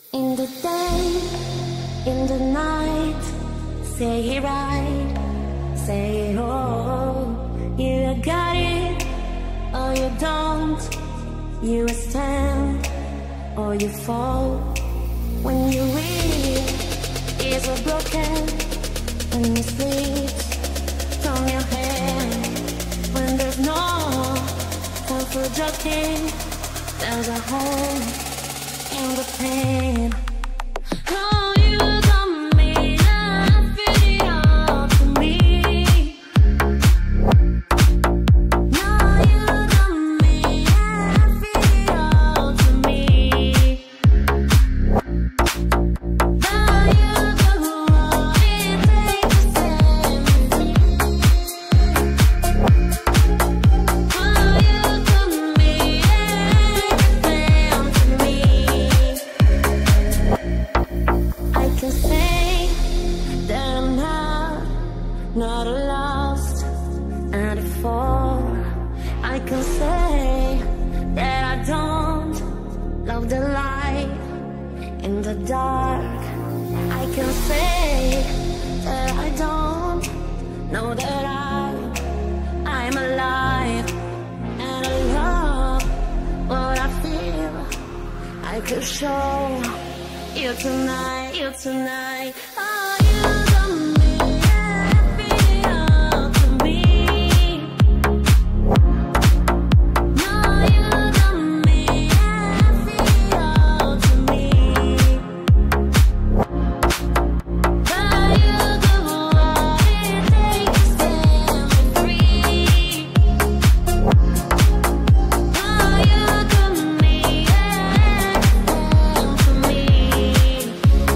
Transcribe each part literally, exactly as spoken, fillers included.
In the day, in the night, say it right, say it all. You got it, or you don't. You stand, or you fall. When you read, ears are broken, and you sleep from your hand. When there's no time for joking, there's a hole in the pain. Oh, you got me, I feel it all to me. No, you got me, I feel it all to me. Oh, you got what it takes to set me free. Oh, you got me, everything to me. I can say that I'm not, not lost and a fall. I can say that I don't love the light in the dark. I can say that I don't know that I, I'm alive and I love what I feel. I could show you tonight, you tonight. Oh, you got me, I feel it all to me. No, you got me, I feel it all to me. Oh, you got what it takes to set me free. Oh, you got me, everything to me.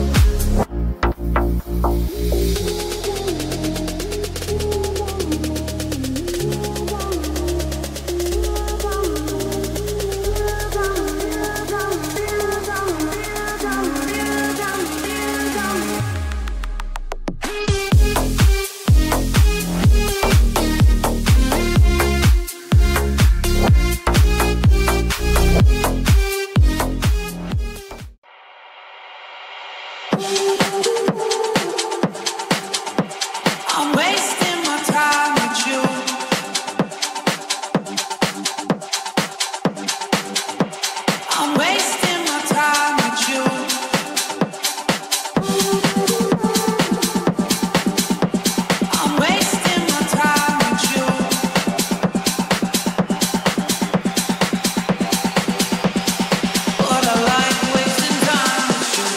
I'm wasting my time with you. I'm wasting my time with you. I'm wasting my time with you. But I like wasting time with you.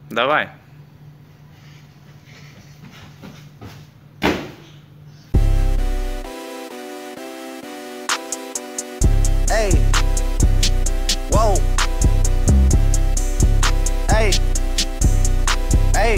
Давай. Hey, whoa, hey, hey,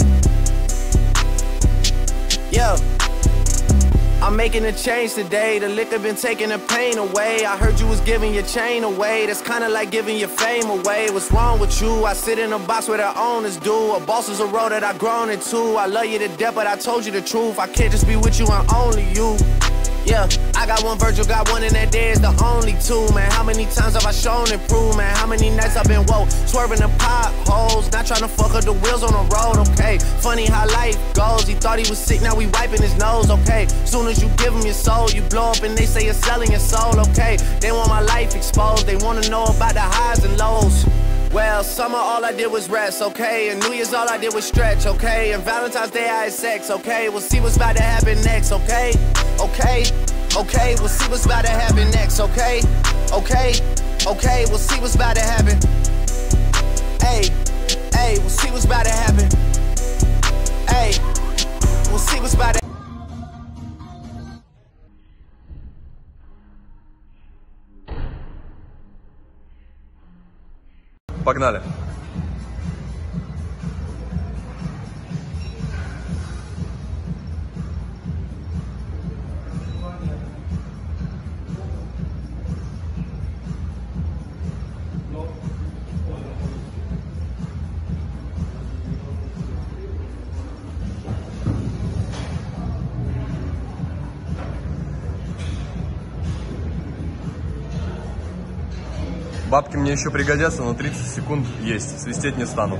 yo. I'm making a change today. The liquor been taking the pain away. I heard you was giving your chain away. That's kinda like giving your fame away. What's wrong with you? I sit in a box where the owners do. A boss is a role that I've grown into. I love you to death, but I told you the truth. I can't just be with you and only you. Yeah, I got one Virgil, got one, and that there is the only two, man. How many times have I shown and proved, man? How many nights I've been woke, swerving the potholes, not trying to fuck up the wheels on the road, okay? Funny how life goes, he thought he was sick, now we wiping his nose, okay? Soon as you give him your soul, you blow up and they say you're selling your soul, okay? They want my life exposed, they wanna know about the highs and lows. Well, summer all I did was rest, okay? And New Year's all I did was stretch, okay? And Valentine's Day I had sex, okay? We'll see what's about to happen next, okay? Okay, okay, we'll see what's about to happen next, okay? Okay, okay, we'll see what's about to happen. Hey, hey, we'll see what's about to happen. Hey, we'll see what's about to happen. Погнали. Бабки мне еще пригодятся, но тридцать секунд есть. Свистеть не стану.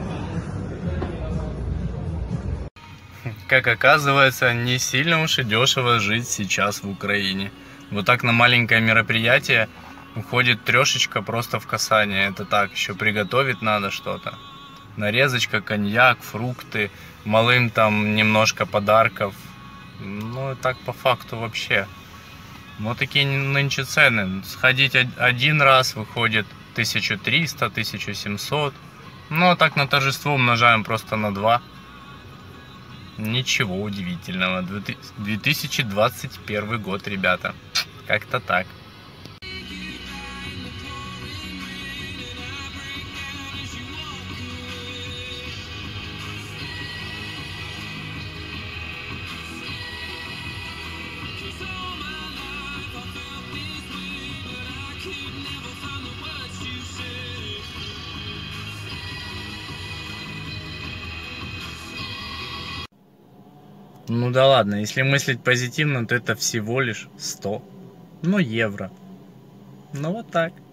Как оказывается, не сильно уж и дешево жить сейчас в Украине. Вот так на маленькое мероприятие уходит трешечка просто в касание. Это так, еще приготовить надо что-то. Нарезочка, коньяк, фрукты, малым там немножко подарков. Ну и так по факту вообще. Вот такие нынче цены. Сходить один раз выходит тысяча триста — тысяча семьсот. Ну а так на торжество умножаем просто на два. Ничего удивительного. две тысячи двадцать первый год, ребята. Как-то так. Ну да ладно, если мыслить позитивно, то это всего лишь сто, ну, евро. Ну вот так.